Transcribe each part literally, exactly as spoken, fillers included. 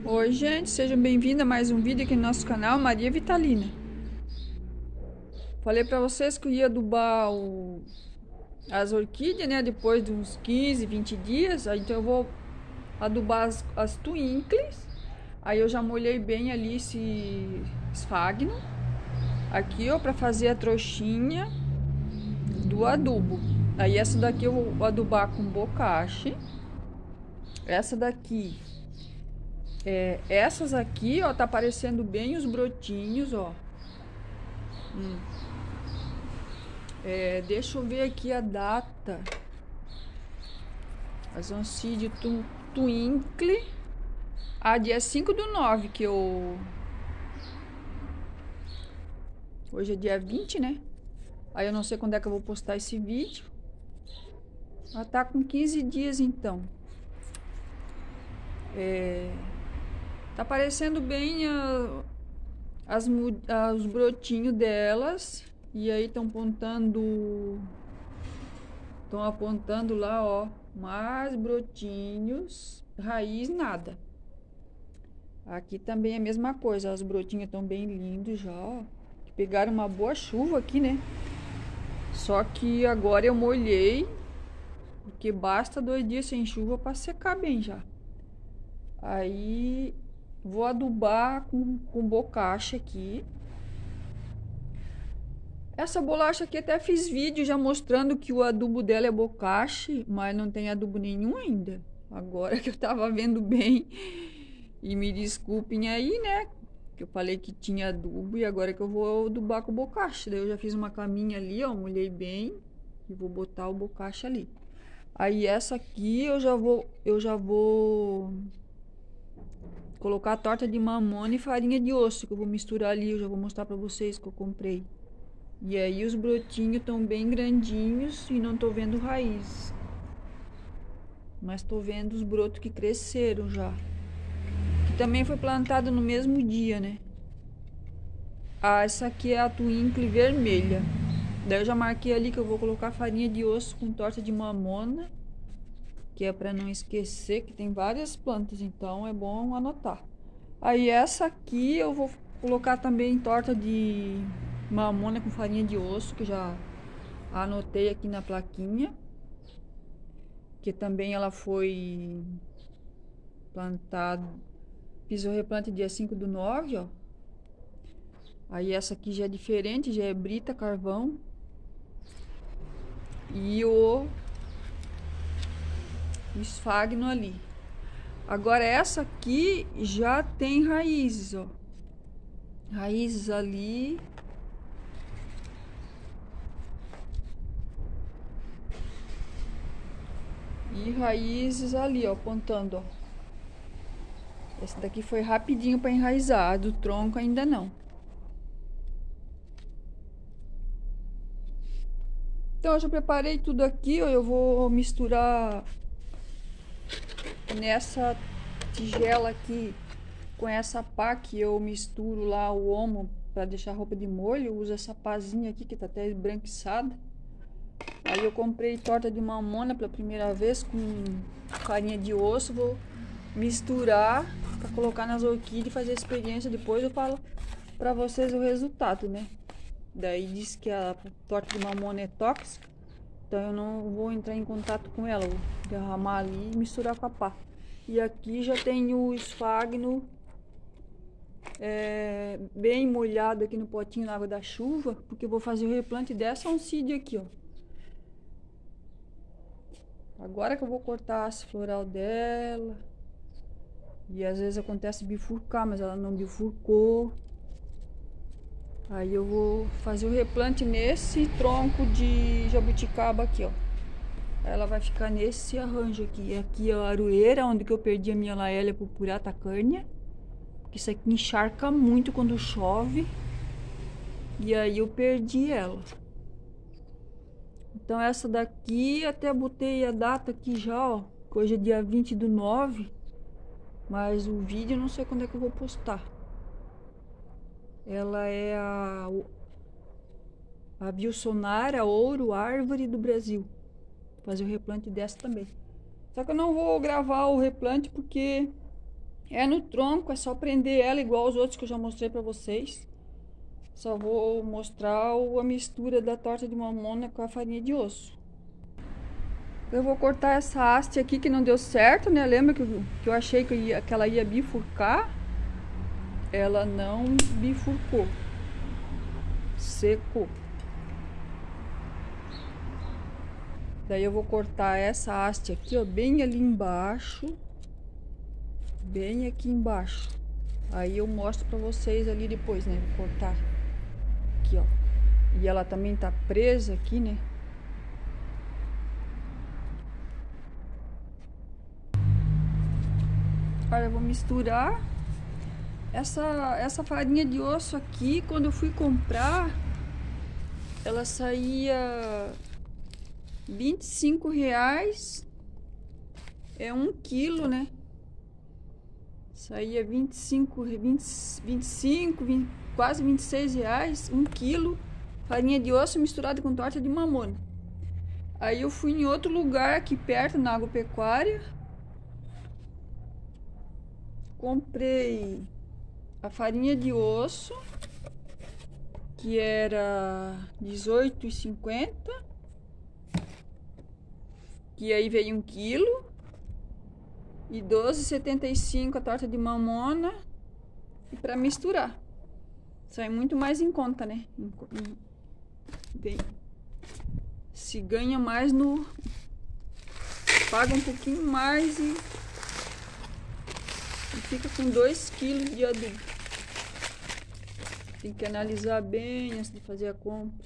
Oi gente, sejam bem-vindos a mais um vídeo aqui no nosso canal Maria Vitalina. Falei pra vocês que eu ia adubar o... as orquídeas, né, depois de uns quinze, vinte dias. Aí, então eu vou adubar as, as twinkles. Aí eu já molhei bem ali esse esfagno aqui, ó, pra fazer a trouxinha do adubo. Aí essa daqui eu vou adubar com bocache. Essa daqui É, essas aqui, ó, tá aparecendo bem os brotinhos, ó. Hum. É, deixa eu ver aqui a data. As Oncídio Twinkle. Ah, dia cinco do nove que eu... Hoje é dia vinte, né? Aí eu não sei quando é que eu vou postar esse vídeo. Ela tá com quinze dias, então. É... Tá aparecendo bem a... As, os brotinhos delas. E aí estão apontando... Estão apontando lá, ó, mais brotinhos, raiz nada. Aqui também é a mesma coisa, os brotinhos estão bem lindos já, ó. Pegaram uma boa chuva aqui, né? Só que agora eu molhei, porque basta dois dias sem chuva para secar bem já. Aí vou adubar com, com bocacha aqui. Essa bolacha aqui até fiz vídeo já mostrando que o adubo dela é bocache, mas não tem adubo nenhum ainda. Agora que eu tava vendo bem. E me desculpem aí, né? Que eu falei que tinha adubo e agora que eu vou adubar com bocache. Daí eu já fiz uma caminha ali, ó, molhei bem e vou botar o bocache ali. Aí essa aqui eu já vou, eu já vou colocar a torta de mamona e farinha de osso que eu vou misturar ali. Eu já vou mostrar pra vocês que eu comprei. E aí os brotinhos estão bem grandinhos e não tô vendo raiz. Mas tô vendo os brotos que cresceram já. Que também foi plantado no mesmo dia, né? Ah, essa aqui é a twinkle vermelha. Daí eu já marquei ali que eu vou colocar farinha de osso com torta de mamona. Que é pra não esquecer que tem várias plantas, então é bom anotar. Aí essa aqui eu vou colocar também torta de mamona com farinha de osso, que já anotei aqui na plaquinha. Que também ela foi plantada. Fiz o replante dia cinco do nove, ó. Aí essa aqui já é diferente, já é brita carvão. E o esfagno ali. Agora essa aqui já tem raízes, ó. Raízes ali. E raízes ali, ó, apontando, ó. Essa daqui foi rapidinho para enraizar, a do tronco ainda não. Então eu já preparei tudo aqui, ó, eu vou misturar nessa tigela aqui com essa pá que eu misturo lá o omo para deixar a roupa de molho. Eu uso essa pazinha aqui que tá até esbranquiçada. Aí eu comprei torta de mamona pela primeira vez com farinha de osso. Vou misturar para colocar nas orquídeas e fazer a experiência. Depois eu falo para vocês o resultado, né? Daí diz que a torta de mamona é tóxica, então eu não vou entrar em contato com ela. Vou derramar ali e misturar com a pá. E aqui já tem o esfagno é, bem molhado aqui no potinho na água da chuva, porque eu vou fazer o replante dessa oncídia aqui, ó. Agora que eu vou cortar as floral dela. E às vezes acontece bifurcar, mas ela não bifurcou. Aí eu vou fazer o replante nesse tronco de jabuticaba aqui, ó. Ela vai ficar nesse arranjo aqui. Aqui é a aroeira, onde que eu perdi a minha laélia purpurata carnea. Isso aqui encharca muito quando chove. E aí eu perdi ela. Então essa daqui, até botei a data aqui já, ó. Que hoje é dia vinte do nove. Mas o vídeo eu não sei quando é que eu vou postar. Ela é a, a Wilsonara Ouro Árvore do Brasil. Vou fazer o replante dessa também. Só que eu não vou gravar o replante porque É no tronco, é só prender ela igual os outros que eu já mostrei pra vocês. Só vou mostrar a mistura da torta de mamona com a farinha de osso. Eu vou cortar essa haste aqui que não deu certo, né? Lembra que eu, que eu achei que, eu ia, que ela ia bifurcar? Ela não bifurcou. Secou. Daí eu vou cortar essa haste aqui, ó, bem ali embaixo. Bem aqui embaixo. Aí eu mostro pra vocês ali depois, né? Vou cortar aqui, ó. E ela também tá presa aqui, né? Agora eu vou misturar. Essa, essa farinha de osso aqui, quando eu fui comprar, ela saía vinte e cinco reais. É um quilo, né? Saía vinte e cinco, vinte, vinte e cinco, vinte, quase vinte e seis reais, um quilo, farinha de osso misturada com torta de mamona. Aí eu fui em outro lugar aqui perto, na agropecuária. Comprei a farinha de osso, que era dezoito reais e cinquenta centavos, que aí veio um quilo. E doze reais e setenta e cinco centavos a torta de mamona. E para misturar. Sai muito mais em conta, né? Bem, se ganha mais no... Paga um pouquinho mais e... E fica com dois quilos de adubo. Tem que analisar bem antes de fazer a compra.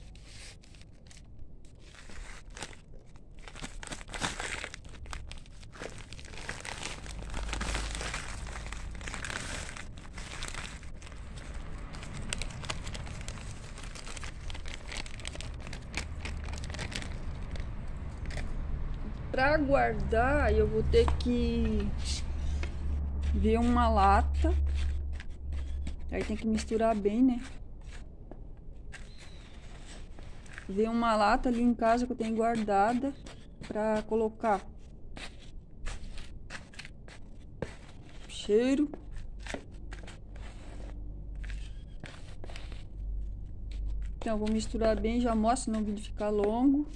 Para guardar, eu vou ter que ver uma lata. Aí tem que misturar bem, né? Ver uma lata ali em casa que eu tenho guardada para colocar cheiro. Então, eu vou misturar bem, já mostro, não vídeo ficar longo.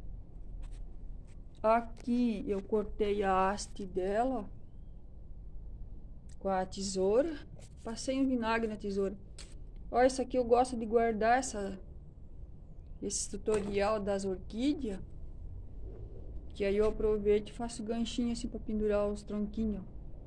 Aqui eu cortei a haste dela com a tesoura. Passei um vinagre na tesoura. Olha, isso aqui eu gosto de guardar essa, esse tutorial das orquídeas. Que aí eu aproveito e faço ganchinho assim para pendurar os tronquinhos.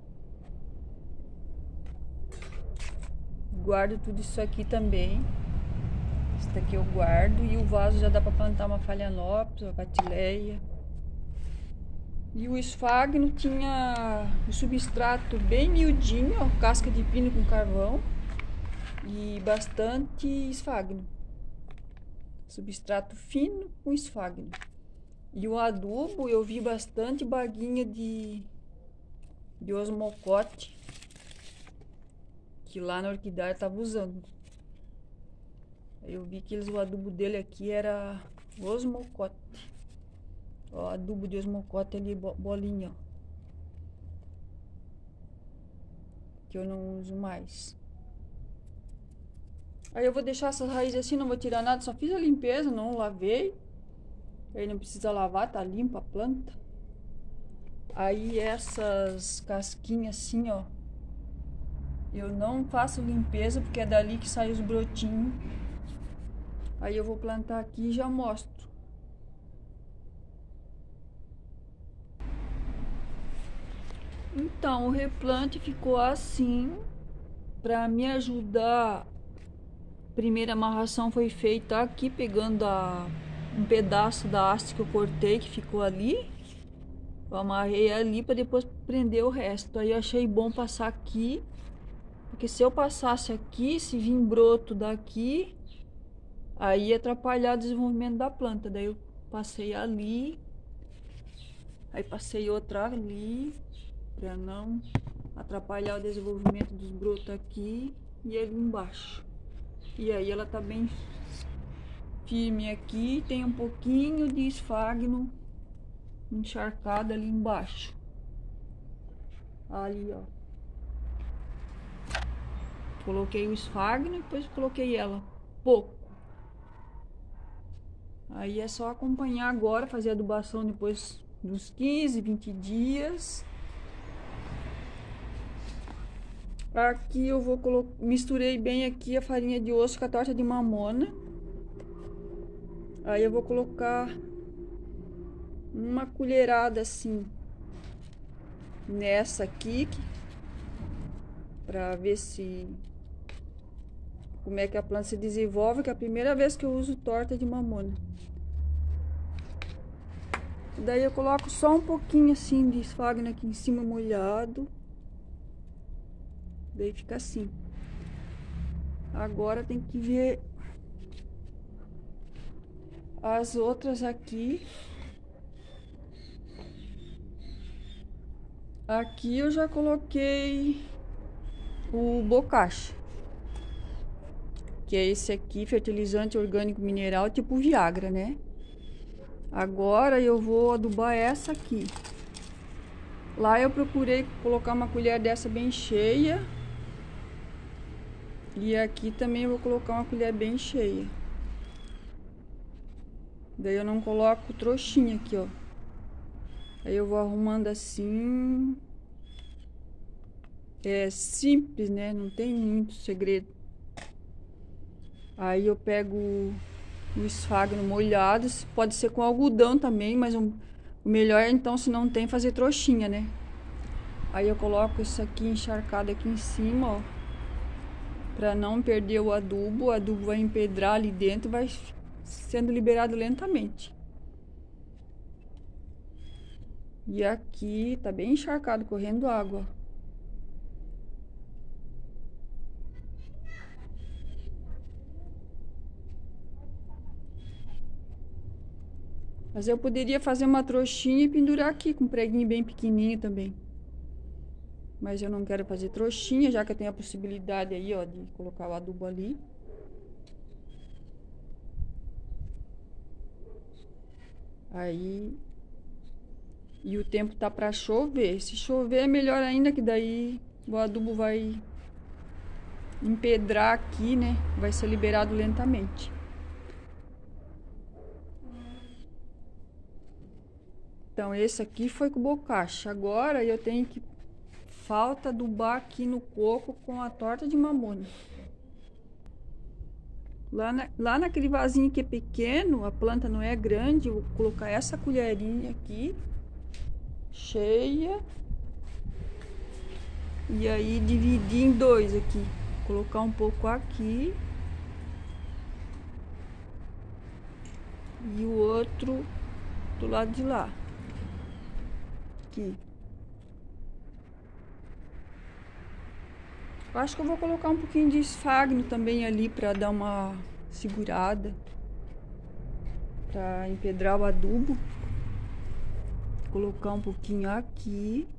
Guardo tudo isso aqui também. Isso daqui eu guardo. E o vaso já dá para plantar uma phalaenopsis, uma catileia. E o esfagno tinha o substrato bem miudinho, ó, casca de pino com carvão e bastante esfagno. Substrato fino com esfagno. E o adubo eu vi bastante baguinha de, de osmocote, que lá na orquídea estava usando. Eu vi que eles, o adubo dele aqui era osmocote. Ó, adubo de osmocote ali, bolinha, ó. Que eu não uso mais. Aí eu vou deixar essas raízes assim, não vou tirar nada. Só fiz a limpeza, não lavei. Aí não precisa lavar, tá limpa a planta. Aí essas casquinhas assim, ó, eu não faço limpeza porque é dali que sai os brotinhos. Aí eu vou plantar aqui e já mostro. Então, o replante ficou assim. Para me ajudar, a primeira amarração foi feita aqui, pegando a, um pedaço da haste que eu cortei, que ficou ali. Eu amarrei ali para depois prender o resto. Aí eu achei bom passar aqui, porque se eu passasse aqui, se vir broto daqui, aí ia atrapalhar o desenvolvimento da planta. Daí eu passei ali, aí passei outra ali, para não atrapalhar o desenvolvimento dos brotos aqui e ali embaixo. E aí ela tá bem firme aqui, tem um pouquinho de esfagno encharcado ali embaixo. Ali, ó. Coloquei o esfagno e depois coloquei ela. Pouco. Aí é só acompanhar agora, fazer adubação depois dos quinze, vinte dias. Aqui eu vou colocar, misturei bem aqui a farinha de osso com a torta de mamona. Aí eu vou colocar uma colherada assim nessa aqui, pra ver se como é que a planta se desenvolve, que é a primeira vez que eu uso torta de mamona. Daí eu coloco só um pouquinho assim de esfagno aqui em cima molhado. Daí fica assim. Agora tem que ver as outras aqui. Aqui eu já coloquei o bocashi, que é esse aqui, fertilizante orgânico mineral tipo Viagra, né? Agora eu vou adubar essa aqui. Lá eu procurei colocar uma colher dessa bem cheia. E aqui também eu vou colocar uma colher bem cheia. Daí eu não coloco trouxinha aqui, ó. Aí eu vou arrumando assim. É simples, né? Não tem muito segredo. Aí eu pego o esfagno molhado. Pode ser com algodão também, mas o melhor é então, se não tem, fazer trouxinha, né? Aí eu coloco isso aqui encharcado aqui em cima, ó. Pra não perder o adubo. O adubo vai empedrar ali dentro e vai sendo liberado lentamente. E aqui tá bem encharcado, correndo água. Mas eu poderia fazer uma trouxinha e pendurar aqui com um preguinho bem pequenininho também. Mas eu não quero fazer trouxinha, já que eu tenho a possibilidade aí, ó, de colocar o adubo ali. Aí... E o tempo tá pra chover. Se chover é melhor ainda, que daí o adubo vai empedrar aqui, né? Vai ser liberado lentamente. Então esse aqui foi com o bocashi. Agora eu tenho que... Falta adubar aqui no coco com a torta de mamona. Lá, na, lá naquele vasinho que é pequeno, a planta não é grande, eu vou colocar essa colherinha aqui, cheia. E aí dividir em dois aqui. Colocar um pouco aqui. E o outro do lado de lá. Aqui. Eu acho que eu vou colocar um pouquinho de esfagno também ali para dar uma segurada, para empedrar o adubo. Colocar um pouquinho aqui.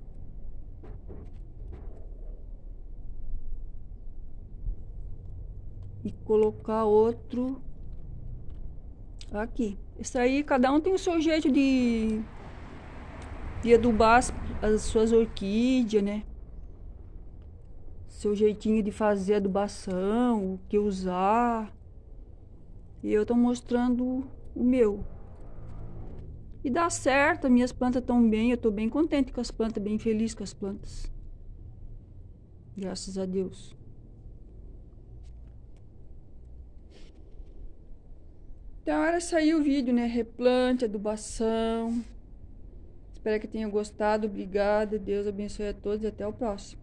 E colocar outro aqui. Isso aí, cada um tem o seu jeito de, de adubar as, as suas orquídeas, né? Seu jeitinho de fazer adubação, o que usar. E eu tô mostrando o meu. E dá certo, as minhas plantas estão bem, eu tô bem contente com as plantas, bem feliz com as plantas. Graças a Deus. Então era sair o vídeo, né? Replante, adubação. Espero que tenham gostado. Obrigada. Deus abençoe a todos e até o próximo.